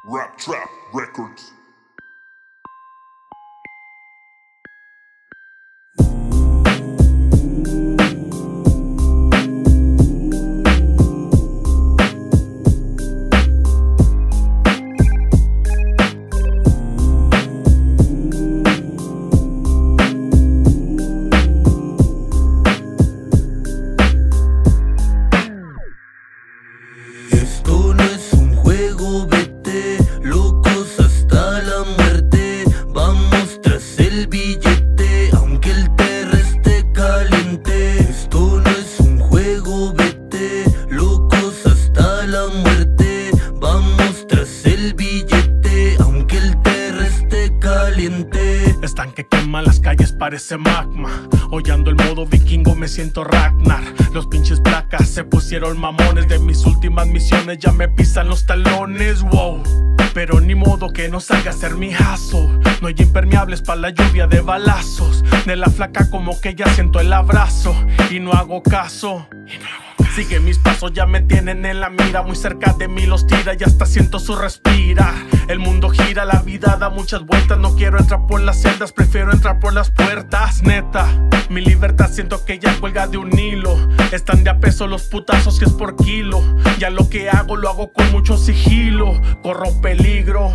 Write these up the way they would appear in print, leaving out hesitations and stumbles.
Rap Trap Records. Esto no es un juego, vete locos hasta la muerte. Vamos tras el billete, aunque el terra esté caliente. Esto no es un juego, vete locos hasta la muerte. Vamos tras el billete, aunque el terra esté caliente. Están que queman las calles, parece magma. Hollando el modo vikingo me siento Ragnar. Los pinches placas se pusieron mamones. De mis últimas misiones ya me pisan los talones, wow. Pero ni modo que no salga a ser mi jazo. No hay impermeables para la lluvia de balazos. De la flaca como que ya siento el abrazo y no hago caso. Sigue mis pasos, ya me tienen en la mira. Muy cerca de mí los tira y hasta siento su respirar. El mundo gira, la vida da muchas vueltas. No quiero entrar por las celdas, prefiero entrar por las puertas. Neta, mi libertad siento que ya cuelga de un hilo. Están de a peso los putazos que es por kilo. Ya lo que hago lo hago con mucho sigilo. Corro peligro,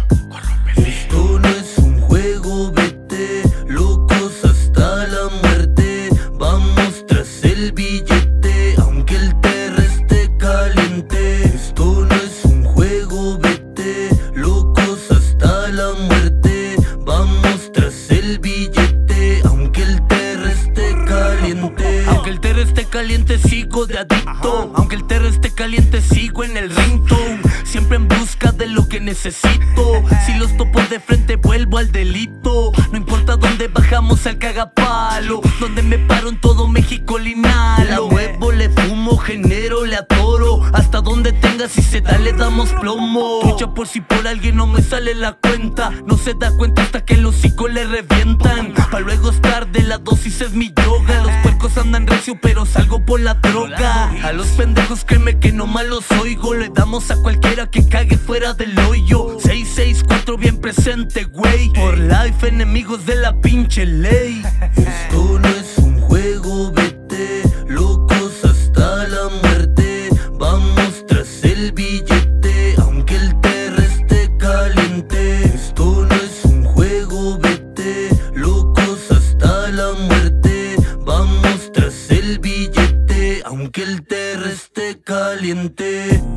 Esto no es un juego, vete locos hasta la muerte. Vamos tras el billete, aunque el terra esté caliente. Esto no es un juego, vete locos hasta la muerte. Vamos tras el billete, aunque el terra esté caliente. Aunque el terra esté caliente sigo de adicto. Aunque el terra esté caliente sigo en el ringtone. Siempre en busca de lo que necesito. Si los topo de frente vuelvo al delito. No importa dónde bajamos al cagapalo. Donde me paro en todo México le inhalo. Huevo, le fumo, genero, le atoro. Hasta donde tenga, si se da le damos plomo. Trucha por si por alguien no me sale la cuenta. No se da cuenta hasta que el hocico le revientan. Pa' luego es tarde, la dosis es mi yoga. Los puercos andan recio pero salgo por la droga. A los pendejos créeme que no mal los oigo. Le damos a cualquiera que cague fuera del hoyo. 664 bien presente, güey. Por life, enemigos de la pinche ley. Esto no es un juego, vete locos hasta la muerte. Vamos tras el billete, aunque el terra esté caliente. Esto no es un juego, vete locos hasta la muerte. Vamos tras el billete, aunque el terra esté caliente.